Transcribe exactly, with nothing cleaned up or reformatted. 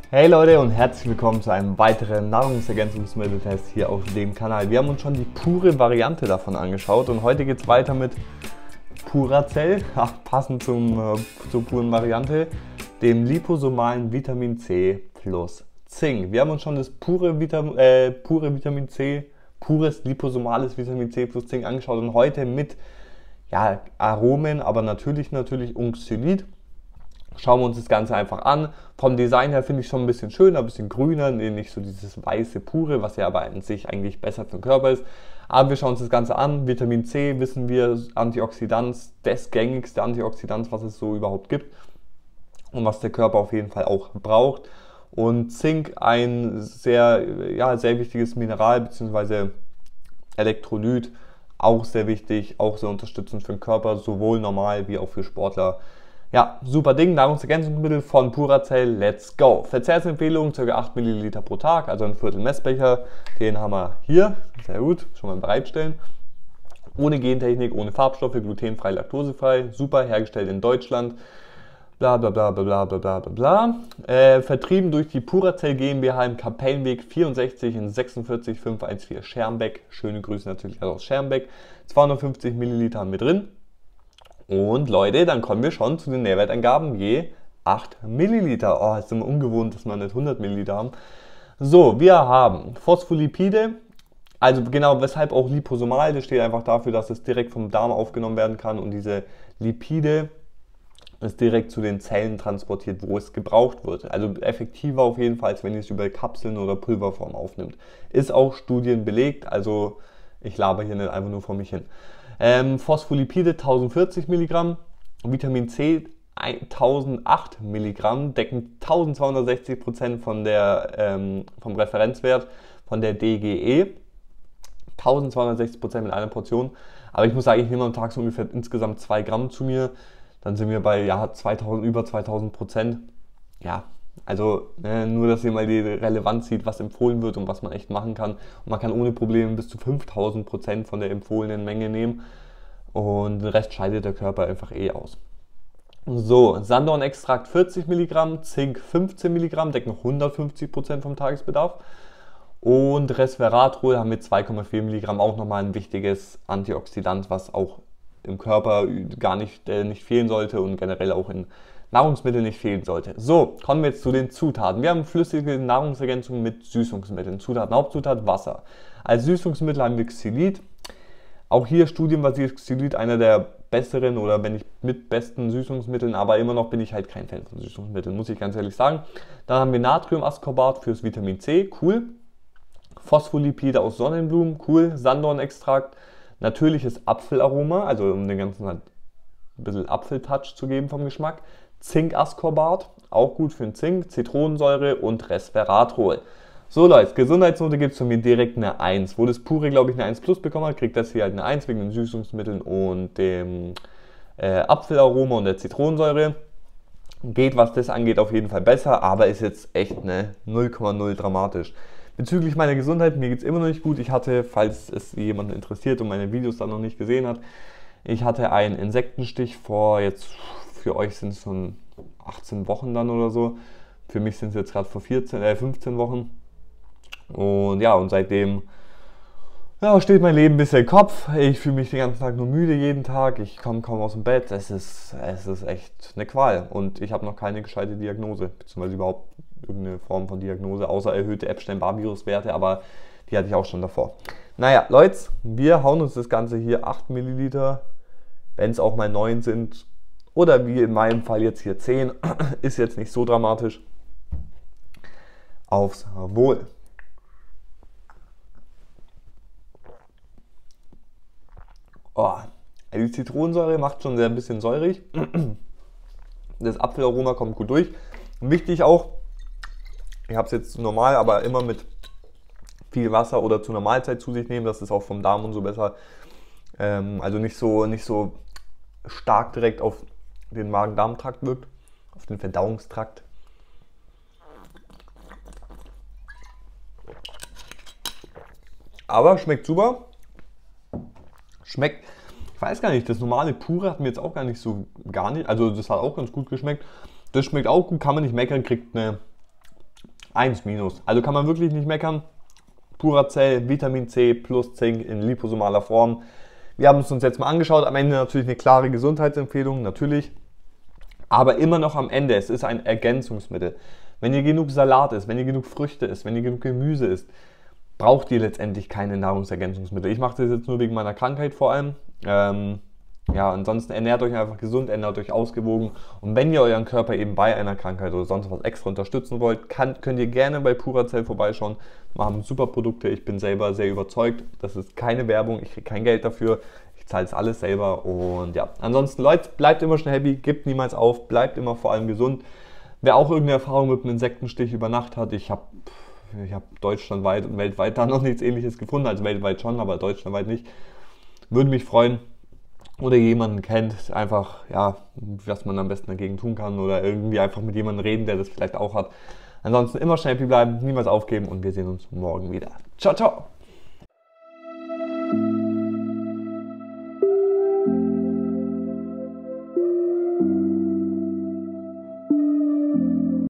Hey Leute und herzlich willkommen zu einem weiteren Nahrungsergänzungsmitteltest hier auf dem Kanal. Wir haben uns schon die pure Variante davon angeschaut und heute geht es weiter mit Puracell, ach, passend zum, äh, zur puren Variante, dem liposomalen Vitamin C plus Zink. Wir haben uns schon das pure, Vitam äh, pure Vitamin C, pures liposomales Vitamin C plus Zink angeschaut und heute mit ja, Aromen, aber natürlich natürlich Unxylit. Schauen wir uns das Ganze einfach an. Vom Design her finde ich schon ein bisschen schöner, ein bisschen grüner, nicht so dieses weiße pure, was ja aber an sich eigentlich besser für den Körper ist. Aber wir schauen uns das Ganze an. Vitamin C, wissen wir, Antioxidant, das gängigste Antioxidant, was es so überhaupt gibt und was der Körper auf jeden Fall auch braucht. Und Zink, ein sehr, ja, sehr wichtiges Mineral bzw. Elektrolyt, auch sehr wichtig, auch sehr unterstützend für den Körper, sowohl normal wie auch für Sportler. Ja, super Ding, Nahrungsergänzungsmittel von Puracell, let's go. Verzehrsempfehlung, ca. acht Milliliter pro Tag, also ein Viertel Messbecher, den haben wir hier, sehr gut, schon mal bereitstellen. Ohne Gentechnik, ohne Farbstoffe, glutenfrei, laktosefrei, super, hergestellt in Deutschland, bla bla bla bla bla bla bla bla. Äh, vertrieben durch die Puracell GmbH im Kapellenweg vierundsechzig in sechsundvierzig fünfhundertvierzehn Schermbeck, schöne Grüße natürlich aus Schermbeck, zweihundertfünfzig Milliliter haben wir drin. Und Leute, dann kommen wir schon zu den Nährwertangaben je acht Milliliter. Oh, ist immer ungewohnt, dass wir nicht hundert Milliliter haben. So, wir haben Phospholipide, also genau weshalb auch liposomal, das steht einfach dafür, dass es direkt vom Darm aufgenommen werden kann und diese Lipide ist direkt zu den Zellen transportiert, wo es gebraucht wird. Also effektiver auf jeden Fall, als wenn ihr es über Kapseln oder Pulverform aufnimmt. Ist auch Studien belegt, also ich laber hier nicht einfach nur vor mich hin. Ähm, Phospholipide tausendvierzig Milligramm, Vitamin C tausendacht Milligramm, decken eintausendzweihundertsechzig Prozent von der, ähm, vom Referenzwert von der D G E. eintausendzweihundertsechzig Prozent mit einer Portion. Aber ich muss sagen, ich nehme am Tag so ungefähr insgesamt zwei Gramm zu mir. Dann sind wir bei ja, zweitausend, über zweitausend Prozent. Ja, also ne, nur, dass ihr mal die Relevanz sieht, was empfohlen wird und was man echt machen kann. Und man kann ohne Probleme bis zu fünftausend Prozent von der empfohlenen Menge nehmen. Und den Rest scheidet der Körper einfach eh aus. So, Sanddornextrakt vierzig Milligramm, Zink fünfzehn Milligramm, decken hundertfünfzig Prozent vom Tagesbedarf. Und Resveratrol haben wir zwei Komma vier Milligramm, auch nochmal ein wichtiges Antioxidant, was auch im Körper gar nicht, äh, nicht fehlen sollte und generell auch in Nahrungsmittel nicht fehlen sollte. So, kommen wir jetzt zu den Zutaten. Wir haben flüssige Nahrungsergänzungen mit Süßungsmitteln. Zutaten, Hauptzutat Wasser. Als Süßungsmittel haben wir Xylit. Auch hier studienbasiert Xylit einer der besseren oder wenn nicht mit besten Süßungsmitteln, aber immer noch bin ich halt kein Fan von Süßungsmitteln, muss ich ganz ehrlich sagen. Dann haben wir Natriumascorbat fürs Vitamin C, cool. Phospholipide aus Sonnenblumen, cool. Sanddornextrakt, natürliches Apfelaroma, also um den ganzen halt ein bisschen Apfeltouch zu geben vom Geschmack. Zinkascorbat, auch gut für den Zink, Zitronensäure und Resveratrol. So Leute, Gesundheitsnote gibt es von mir direkt eine eins. Wo das pure, glaube ich, eine eins plus bekommen hat, kriegt das hier halt eine eins wegen den Süßungsmitteln und dem äh, Apfelaroma und der Zitronensäure. Geht, was das angeht, auf jeden Fall besser, aber ist jetzt echt eine null Komma null dramatisch. Bezüglich meiner Gesundheit, mir geht es immer noch nicht gut. Ich hatte, falls es jemanden interessiert und meine Videos dann noch nicht gesehen hat, ich hatte einen Insektenstich vor, jetzt für euch sind es schon achtzehn Wochen dann oder so. Für mich sind es jetzt gerade vor vierzehn, äh, fünfzehn Wochen. Und ja, und seitdem ja, steht mein Leben ein bisschen im Kopf. Ich fühle mich den ganzen Tag nur müde jeden Tag. Ich komme kaum aus dem Bett. Es ist, es ist echt eine Qual. Und ich habe noch keine gescheite Diagnose, beziehungsweise überhaupt irgendeine Form von Diagnose, außer erhöhte Epstein-Barr-Virus-Werte, aber die hatte ich auch schon davor. Naja, Leute, wir hauen uns das Ganze hier acht Milliliter, wenn es auch mal neun sind, oder wie in meinem Fall jetzt hier zehn, ist jetzt nicht so dramatisch, aufs Wohl. Oh, die Zitronensäure macht schon sehr ein bisschen säurig. Das Apfelaroma kommt gut durch. Wichtig auch, ich habe es jetzt normal, aber immer mit viel Wasser oder zu einer Mahlzeit zu sich nehmen, dass es auch vom Darm und so besser, ähm, also nicht so, nicht so stark direkt auf den Magen-Darm-Trakt wirkt, auf den Verdauungstrakt. Aber schmeckt super. Schmeckt, ich weiß gar nicht, das normale Pure hat mir jetzt auch gar nicht so, gar nicht, also das hat auch ganz gut geschmeckt. Das schmeckt auch gut, kann man nicht meckern, kriegt eine eins minus. Also kann man wirklich nicht meckern. Puracell, Vitamin C plus Zink in liposomaler Form. Wir haben es uns jetzt mal angeschaut. Am Ende natürlich eine klare Gesundheitsempfehlung, natürlich. Aber immer noch am Ende, es ist ein Ergänzungsmittel. Wenn ihr genug Salat isst, wenn ihr genug Früchte isst, wenn ihr genug Gemüse isst, braucht ihr letztendlich keine Nahrungsergänzungsmittel. Ich mache das jetzt nur wegen meiner Krankheit vor allem. Ähm, ja, ansonsten ernährt euch einfach gesund, ernährt euch ausgewogen. Und wenn ihr euren Körper eben bei einer Krankheit oder sonst was extra unterstützen wollt, kann, könnt ihr gerne bei Puracell vorbeischauen. Wir haben super Produkte. Ich bin selber sehr überzeugt. Das ist keine Werbung. Ich kriege kein Geld dafür. Ich zahle es alles selber. Und ja, ansonsten Leute, bleibt immer schnell happy, gebt niemals auf, bleibt immer vor allem gesund. Wer auch irgendeine Erfahrung mit einem Insektenstich über Nacht hat, ich habe ich hab deutschlandweit und weltweit da noch nichts Ähnliches gefunden. Also weltweit schon, aber deutschlandweit nicht. Würde mich freuen. Oder jemanden kennt, einfach, ja, was man am besten dagegen tun kann oder irgendwie einfach mit jemandem reden, der das vielleicht auch hat. Ansonsten immer schnell bleiben, niemals aufgeben und wir sehen uns morgen wieder. Ciao, ciao! Thank you.